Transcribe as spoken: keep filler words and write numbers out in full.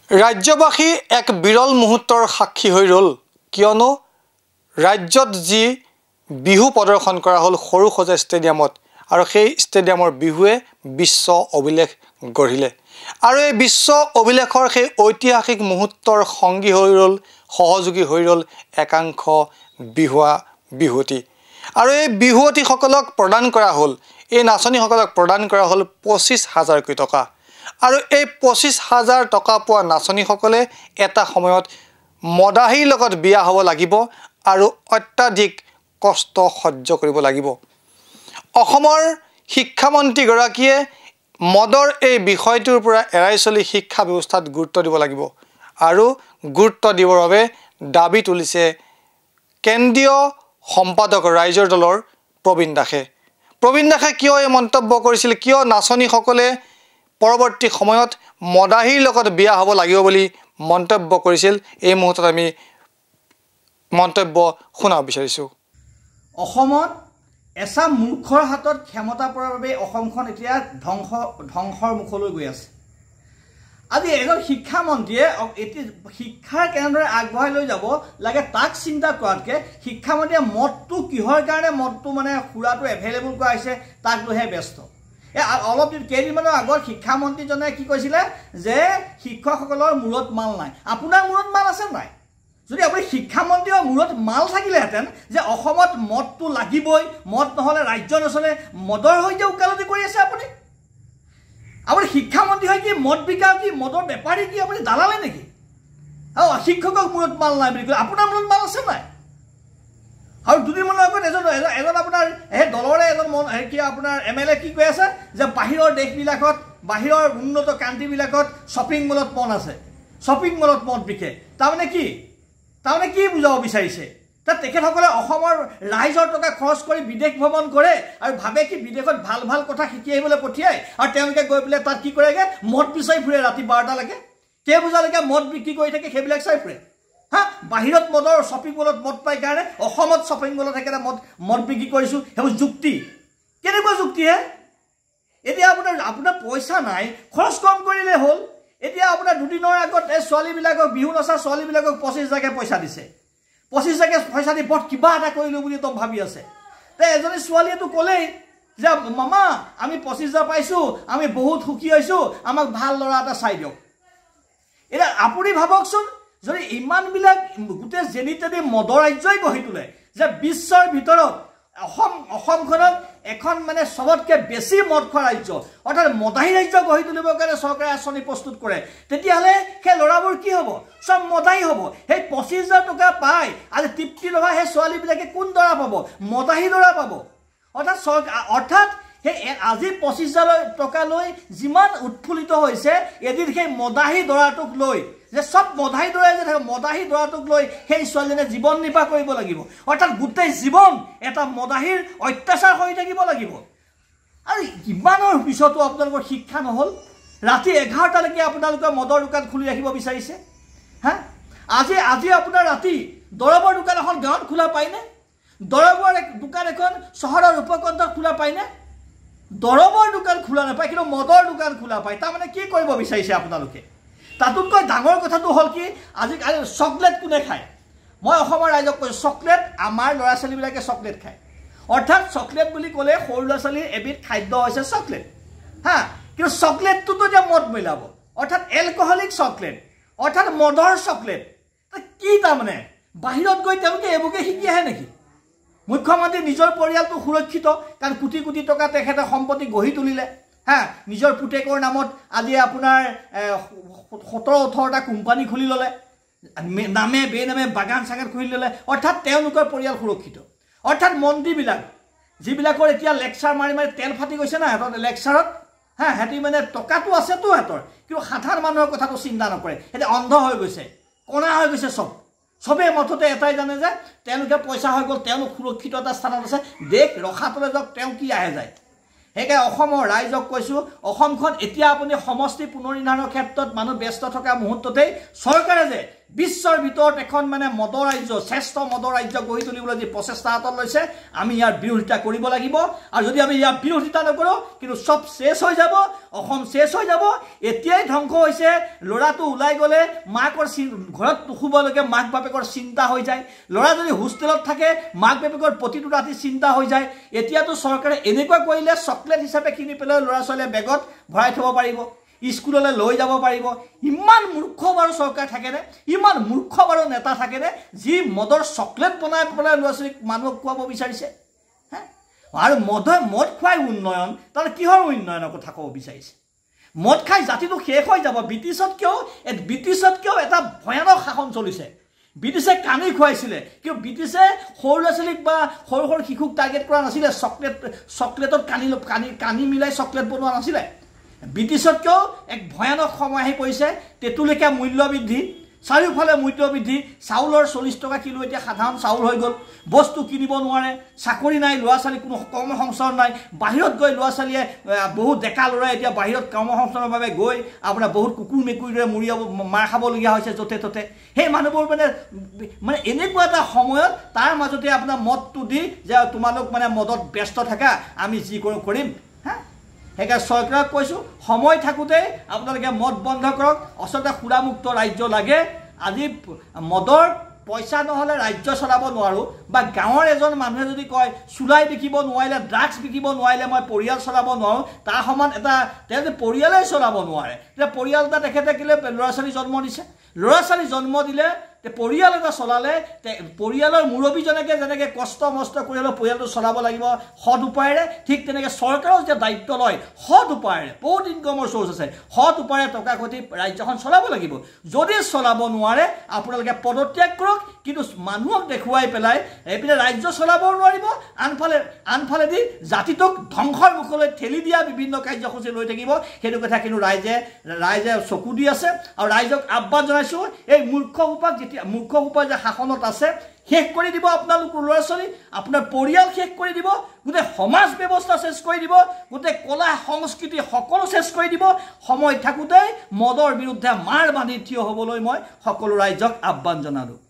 ৰাজ্যবাসী এক বিৰল মুহূৰ্তৰ সাক্ষী হৈ ৰল কিয়নো ৰাজ্যত যি বিহু প্ৰদৰ্শন কৰা হল সৰু সজা ষ্টেডিয়ামত আৰু সেই ষ্টেডিয়ামৰ বিহুৱে বিশ্ব অভিলেখ গঢ়িলে আৰু এই বিশ্ব অভিলেখৰ সেই ঐতিহাসিক মুহূৰ্তৰ সংগী হৈ ৰল সহযোগী হৈ ৰল একাংশ বিহুৱা বিহুতি আৰু এই বিহুতি সকলক প্ৰদান কৰা হল এই নাচনী সকলক প্ৰদান কৰা হল পঁচিছ হাজাৰ কোটি টকা আৰু এই পঁচিছ হাজাৰ টকা পোৱা নাচনী সকলে এটা সময়ত মদাহীৰ লগত বিয়া হ'ব লাগিব আৰু অত্যাধিক কষ্ট সহ্য কৰিব লাগিব অসমৰ শিক্ষামন্ত্ৰী গৰাকীয়ে মদৰ এই বিষয়টোৰ পৰা এৰাই চলি শিক্ষা ব্যৱস্থাত গুৰুত্ব দিব লাগিব আৰু গুৰুত্ব দিবৰ বাবে দাবী তুলিছে কেন্দ্ৰীয় সম্পাদক ৰাইজৰ দলৰ প্ৰবীণ দাসে প্ৰবীণ দাসে কিয় এই মন্তব্য কৰিছিল কিয় নাচনী সকলে পৰৱৰ্তী সময়ত মদাহীৰ লগত বিয়া হ'ব লাগিব বুলি মন্তব্য কৰিছিল এই মুহূৰ্তত আমি মন্তব্য শুনা বিচাৰিছো অসমত এছাম মূৰ্খৰ হাতত ক্ষমতা পৰাৰ বাবে অসমখন এতিয়া ধ্বংস ধ্বংসৰ মুখলৈ গৈ আছে আজি এজন শিক্ষামন্ত্ৰীয়ে এটি শিক্ষাৰ কেনেদৰে আগবঢ়াই লৈ যাব লাগে তাক চিন্তা কৰাতকৈ শিক্ষামন্ত্ৰীয়ে মদটো কিহৰ কাৰণে মদটো মানে সুৰাটো এভেইলেবল কৰা হৈছে তাক লৈহে ব্যস্ত এ অলপ দিন কেইদিনমানৰ আগত শিক্ষামন্ত্ৰীজনে কি কৈছিলে যে শিক্ষকসকলৰ মূৰত মাল নাই আপোনাৰ মূৰত মাল আছে নাই যদি আপুনি শিক্ষামন্ত্ৰীৰ মূৰত মাল থাকিলেহেঁতেন যে অসমত মদটো লাগিবই মদ নহ'লে ৰাজ্য নচলে মদৰ সৈতে ওকালতি কৰি আছে আপুনি আপুনি শিক্ষামন্ত্ৰী হয় কি মদ বিকা কি মদৰ বেপাৰী কি আপুনি দালালে নেকি আৰু শিক্ষকক মূৰত মাল নাই বুলি কয় আপোনাৰ মূৰত মাল আছে নাই আৰু দুদিনমানৰ আগত এজন এজন আপোনাৰ সেই দলৰে এজন কি আপোনাৰ এম এল এ কি কৈ আছে যে বাহিৰৰ দেশবিলাকত বাহিৰৰ উন্নত কাণ্ট্ৰিবিলাকত শ্বপিং মলত মদ আছে শ্বপিং মলত মদ বিকে তাৰমানে কি তাৰমানে কি বুজাব বিচাৰিছে তাত তেখেতসকলে অসমৰ ৰাইজৰ টকা খৰচ কৰি বিদেশ ভ্ৰমণ কৰে আৰু ভাবে কি বিদেশত ভাল ভাল কথা শিকি আহিবলৈ পঠিয়ায় আৰু তেওঁলোকে গৈ পেলাই তাত কি কৰেগৈ মদ বিচাৰি ফুৰে ৰাতি বাৰটালৈকে কেই বজালৈকে মদ বিক্ৰী কৰি থাকে সেইবিলাক চাই ফুৰে হা বাহিৰত মদৰ শ্বপিং মলত মদ পায় কাৰণে অসমত শ্বপিং মলত একেটা মদ মদ বিক্ৰী কৰিছোঁ সেইবোৰ যুক্তি কেনেকুৱা যুক্তি হে এতিয়া আপোনাৰ আপোনাৰ পইচা নাই খৰচ কম কৰিলে হ'ল এতিয়া আপোনাৰ দুদিনৰ আগত এই ছোৱালীবিলাকক বিহু নচা ছোৱালীবিলাকক পঁচিছ হাজাৰকৈ পইচা দিছে পঁচিছ হাজাৰকৈ পইচা দি বৰ কিবা এটা কৰিলোঁ বুলি তো ভাবি আছে তে এজনী ছোৱালীয়েতো ক'লেই যে মামা আমি পঁচিছ হাজাৰ পাইছোঁ আমি বহুত সুখী হৈছোঁ আমাক ভাল ল'ৰা এটা চাই দিয়ক এতিয়া আপুনি ভাবকচোন যদি ইমানবিলাক গোটেই যেনি তেনি মদৰ ৰাজ্যই গঢ়ি তোলে যে বিশ্বৰ ভিতৰত অসম অসমখনক এখন মানে চবতকৈ বেছি মদ খোৱা ৰাজ্য অৰ্থাৎ মদাহী ৰাজ্য গঢ়ি তুলিবৰ কাৰণে চৰকাৰে আঁচনি প্ৰস্তুত কৰে তেতিয়াহ'লে সেই ল'ৰাবোৰ কি হ'ব চব মদাহী হ'ব সেই পঁচিছ হাজাৰ টকা পাই আজি তৃপ্তি নহয় সেই ছোৱালীবিলাকে কোন দৰা পাব মদাহী দৰা পাব অৰ্থাৎ চৰকাৰ অৰ্থাৎ সেই আজি পঁচিছ হাজাৰ টকা লৈ যিমান উৎফুল্লিত হৈছে এদিন সেই মদাহী দৰাটোক লৈ যে সব মদাহী দৰাই যে থাকে মদাহী দৰাটোক লৈ সেই ছোৱালীজনীয়ে জীৱন নিৰ্বাহ কৰিব লাগিব অৰ্থাৎ গোটেই জীৱন এটা মদাহীৰ অত্যাচাৰ হৈ থাকিব লাগিব আৰু ইমানৰ পিছতো আপোনালোকৰ শিক্ষা নহ'ল ৰাতি এঘাৰটালৈকে আপোনালোকে মদৰ দোকান খুলি ৰাখিব বিচাৰিছে হা আজি আজি আপোনাৰ ৰাতি দৰৱৰ দোকান এখন গাঁৱত খোলা পায়নে দৰৱৰ দোকান এখন চহৰৰ উপকণ্ঠত খোলা পায়নে দৰৱৰ দোকান খোলা নাপায় কিন্তু মদৰ দোকান খোলা পায় তাৰমানে কি কৰিব বিচাৰিছে আপোনালোকে তাতোতকৈ ডাঙৰ কথাটো হ'ল কি আজিকালি চকলেট কোনে খায় মই অসমৰ ৰাইজক কৈছোঁ চকলেট আমাৰ ল'ৰা ছোৱালীবিলাকে চকলেট খায় অৰ্থাৎ চকলেট বুলি ক'লে সৰু ল'ৰা ছোৱালীৰ এবিধ খাদ্য হৈছে চকলেট হা কিন্তু চকলেটটোতো এতিয়া মদ মিলাব অৰ্থাৎ এলকহলিক চকলেট অৰ্থাৎ মদৰ চকলেট কি তাৰমানে বাহিৰত গৈ তেওঁলোকে এইবোৰকে শিকি আহে নেকি মুখ্যমন্ত্ৰী নিজৰ পৰিয়ালটো সুৰক্ষিত কাৰণ কোটি কোটি টকা তেখেতে সম্পত্তি গঢ়ি তুলিলে হা নিজৰ পুতেকৰ নামত আজি আপোনাৰ সোতৰ ওঠৰটা কোম্পানী খুলি ল'লে নামে বেনামে বাগান চাগান খুলি ল'লে অৰ্থাৎ তেওঁলোকৰ পৰিয়াল সুৰক্ষিত অৰ্থাৎ মন্ত্ৰীবিলাক যিবিলাকৰ এতিয়া লেকচাৰ মাৰি মাৰি তেল ফাটি গৈছে না সিহঁতৰ লেকচাৰত হা সিহঁতি মানে টকাটো আছেতো সিহঁতৰ কিন্তু সাধাৰণ মানুহৰ কথাটো চিন্তা নকৰে সিহঁতে অন্ধ হৈ গৈছে কণা হৈ গৈছে চব চবেই মুঠতে এটাই জানে যে তেওঁলোকে পইচা হৈ গ'ল তেওঁলোক সুৰক্ষিত এটা স্থানত আছে দেশ ৰখাটোলৈ যাওক তেওঁ কি আহে যায় সেইকাৰণে অসমৰ ৰাইজক কৈছোঁ অসমখন এতিয়া আপুনি সমষ্টি পুনৰ্নিৰ্ধাৰণৰ ক্ষেত্ৰত মানুহ ব্যস্ত থকা মুহূৰ্ততেই চৰকাৰে যে বিশ্বৰ ভিতৰত এখন মানে মদৰ ৰাজ্য শ্ৰেষ্ঠ মদৰ ৰাজ্য গঢ়ি তুলিবলৈ যি প্ৰচেষ্টা হাতত লৈছে আমি ইয়াৰ বিৰোধিতা কৰিব লাগিব আৰু যদি আমি ইয়াৰ বিৰোধিতা নকৰোঁ কিন্তু সব শেষ হৈ যাব অসম শেষ হৈ যাব এতিয়াই ধ্বংস হৈছে ল'ৰাটো ওলাই গ'লে মাকৰ ঘৰত নুশুবলৈকে মাক বাপেকৰ চিন্তা হৈ যায় ল'ৰা যদি হোষ্টেলত থাকে মাক বাপেকৰ প্ৰতিটো ৰাতি চিন্তা হৈ যায় এতিয়াতো চৰকাৰে এনেকুৱা কৰিলে চকলেট হিচাপে কিনি পেলাই ল'ৰা ছোৱালীয়ে বেগত ভৰাই থ'ব পাৰিব স্কুললৈ লৈ যাব পাৰিব ইমান মূৰ্খ বাৰু চৰকাৰ থাকেনে ইমান মূৰ্খ বাৰু নেতা থাকেনে যি মদৰ চকলেট বনাই পেলাই ল'ৰা ছোৱালীক মানুহক খুৱাব বিচাৰিছে হে আৰু মদ মদ খুৱাই উন্নয়ন তাৰমানে কিহৰ উন্নয়নৰ কথা ক'ব বিচাৰিছে মদ খাই জাতিটো শেষ হৈ যাব ব্ৰিটিছতকৈও ব্ৰিটিছতকৈও এটা ভয়ানক শাসন চলিছে ব্ৰিটিছে কানি খুৱাইছিলে কিন্তু ব্ৰিটিছে সৰু ল'ৰা ছোৱালীক বা সৰু সৰু শিশুক টাৰ্গেট কৰা নাছিলে চকলেট চকলেটত কানি কানি কানি মিলাই চকলেট বনোৱা নাছিলে ব্ৰিটিছতকৈও এক ভয়ানক সময় আহি পৰিছে তেতুলিকা মূল্য বৃদ্ধি চাৰিওফালে মূল্য বৃদ্ধি চাউলৰ চল্লিছ টকা কিলো এতিয়া সাধাৰণ চাউল হৈ গ'ল বস্তু কিনিব নোৱাৰে চাকৰি নাই ল'ৰা ছোৱালী কোনো কৰ্ম সংস্থাপন নাই বাহিৰত গৈ ল'ৰা ছোৱালীয়ে বহুত ডেকা ল'ৰাই এতিয়া বাহিৰত কৰ্ম সংস্থাপনৰ বাবে গৈ আপোনাৰ বহুত কুকুৰ মেকুৰীৰে মৰিয়াব মাৰ খাবলগীয়া হৈছে য'তে ত'তে সেই মানুহবোৰ মানে মানে এনেকুৱা এটা সময়ত তাৰ মাজতে আপোনাৰ মদটো দি যে তোমালোক মানে মদত ব্যস্ত থাকা আমি যি কৰোঁ কৰিম হা সেইকাৰণে চৰকাৰক কৈছোঁ সময় থাকোঁতে আপোনালোকে মদ বন্ধ কৰক আচলতে সুৰামুক্ত ৰাজ্য লাগে আজি মদৰ পইচা নহ'লে ৰাজ্য চলাব নোৱাৰোঁ বা গাঁৱৰ এজন মানুহে যদি কয় চুলাই বিকিব নোৱাৰিলে ড্ৰাগছ বিকিব নোৱাৰিলে মই পৰিয়াল চলাব নোৱাৰোঁ তাৰ সমান এটা তেওঁ যদি পৰিয়ালেই চলাব নোৱাৰে তেতিয়া পৰিয়াল এটা তেখেতে কেলৈ ল'ৰা ছোৱালী জন্ম দিছে ল'ৰা ছোৱালী জন্ম দিলে পৰিয়াল এটা চলালে পৰিয়ালৰ মুৰব্বীজনকে যেনেকৈ কষ্ট মষ্ট কৰি হ'লেও পৰিয়ালটো চলাব লাগিব সৎ উপায়েৰে ঠিক তেনেকৈ চৰকাৰেও যেতিয়া দায়িত্ব লয় সৎ উপায়েৰে বহুত ইনকমৰ চ'ৰ্চ আছে সৎ উপায়েৰে টকা ঘটি ৰাজ্যখন চলাব লাগিব যদি চলাব নোৱাৰে আপোনালোকে পদত্যাগ কৰক কিন্তু মানুহক দেখুৱাই পেলাই এইপিনে ৰাজ্য চলাবও নোৱাৰিব আনফালে আনফালেদি জাতিটোক ধ্বংসৰ মুখলৈ ঠেলি দিয়া বিভিন্ন কাৰ্যসূচী লৈ থাকিব সেইটো কথা কিন্তু ৰাইজে ৰাইজে চকু দি আছে আৰু ৰাইজক আহ্বান জনাইছোঁ এই মূৰ্খসোপাক যেতিয়া মূৰ্খসোপা যে শাসনত আছে শেষ কৰি দিব আপোনালোকৰ ল'ৰা ছোৱালী আপোনাৰ পৰিয়াল শেষ কৰি দিব গোটেই সমাজ ব্যৱস্থা শেষ কৰি দিব গোটেই কলা সংস্কৃতি সকলো শেষ কৰি দিব সময় থাকোঁতে মদৰ বিৰুদ্ধে মাৰ বান্ধি থিয় হ'বলৈ মই সকলো ৰাইজক আহ্বান জনালোঁ